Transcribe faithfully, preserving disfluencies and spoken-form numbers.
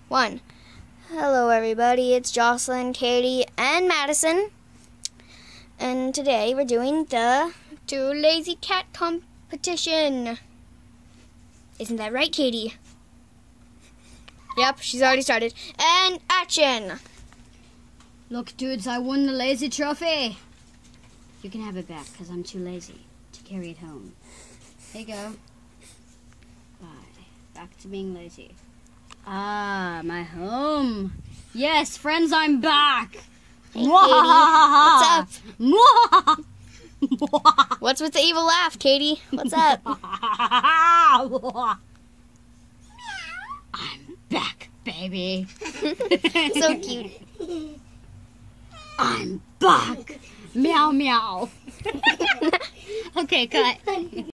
one. Hello everybody, it's Jocelyn, Katie, and Madison. And today we're doing the Two Lazy Cat competition. Isn't that right, Katie? Yep, she's already started. And action! Look, dudes, I won the lazy trophy. You can have it back, because I'm too lazy to carry it home. There you go. Bye. Back to being lazy. Ah, my home. Yes, friends, I'm back. Hey, Katie. What's up? What's with the evil laugh, Katie? What's up? I'm back, baby. So cute. I'm back. Meow, meow. Okay, cut.